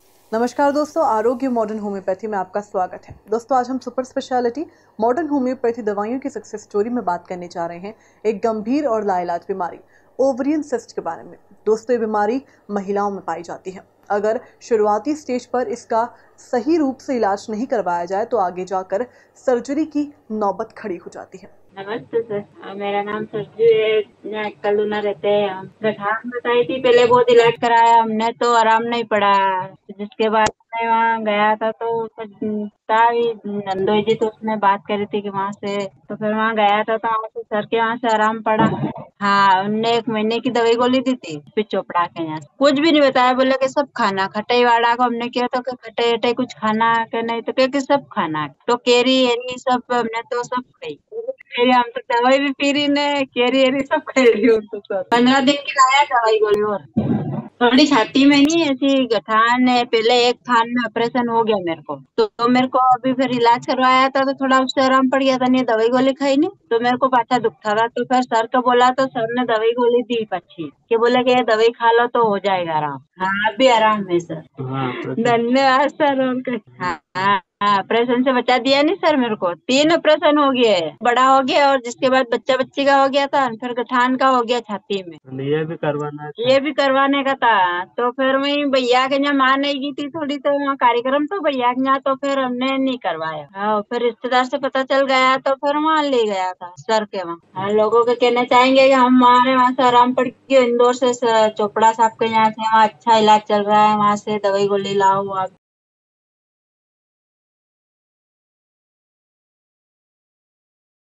नमस्कार दोस्तों, आरोग्य मॉडर्न होम्योपैथी में आपका स्वागत है। दोस्तों, आज हम सुपर स्पेशलिटी मॉडर्न होम्योपैथी दवाइयों की सक्सेस स्टोरी में बात करने जा रहे हैं एक गंभीर और लाइलाज बीमारी ओवरियन सिस्ट के बारे में। दोस्तों, ये बीमारी महिलाओं में पाई जाती है। अगर शुरुआती स्टेज पर इसका सही रूप से इलाज नहीं करवाया जाए तो आगे जाकर सर्जरी की नौबत खड़ी हो जाती है। नमस्ते सर, मेरा नाम सरजू है। कलुना रहते हैं हम। गठान बताई थी, पहले बहुत इलाज कराया हमने तो आराम नहीं पड़ा। जिसके बाद मैं वहाँ गया था तो था भी नंदोई जी, तो उसने बात करी थी कि वहाँ से, तो फिर वहाँ गया था तो वहाँ से सर के वहाँ से आराम पड़ा। हाँ, उनने 1 महीने की दवाई गोली दी थी फिर चोपड़ा के यहाँ। कुछ भी नहीं बताया, बोले कि सब खाना। खटाई वाड़ा को हमने किया तो खटाई वटाई कुछ खाना के नहीं, तो क्या कि सब खाना। तो केरी एरी सब हमने तो सब खाई। अरे हम तो दवाई भी पी रही ने, केरी एरी सब खा रही हूँ तो सर। 15 दिन की लाया दवाई गोली। और थोड़ी छाती में ही ऐसी गठान है। पहले एक थान में ऑपरेशन हो गया मेरे को, तो मेरे को अभी फिर इलाज करवाया था तो थोड़ा उससे आराम पड़ गया था। नहीं दवाई गोली खाई नहीं तो मेरे को पाछा दुखता था, तो फिर सर को बोला तो सर ने दवाई गोली दी पच्छी कि बोले कि ये दवाई खा लो तो हो जाएगा आराम। हाँ, अभी आराम है सर। धन्यवाद सर। हाँ हाँ, ऑपरेशन से बचा दिया नहीं सर मेरे को। 3 ऑपरेशन हो गए, बड़ा हो गया और जिसके बाद बच्चा बच्ची का हो गया था, फिर गठान का हो गया छाती में। ये भी करवाने का था। तो फिर वही भैया के यहाँ माँ नहीं गई थी थोड़ी, तो वहाँ कार्यक्रम तो भैया के यहाँ, तो फिर हमने नहीं करवाया। हाँ, फिर रिश्तेदार से पता चल गया तो फिर वहाँ ले गया था सर के वहाँ। हाँ, लोगों को कहना चाहेंगे कि हमारे वहाँ से आराम पड़ गया। इंदौर से चोपड़ा साहब के यहाँ से वहाँ अच्छा इलाज चल रहा है, वहाँ से दवाई गोली लाओ आप।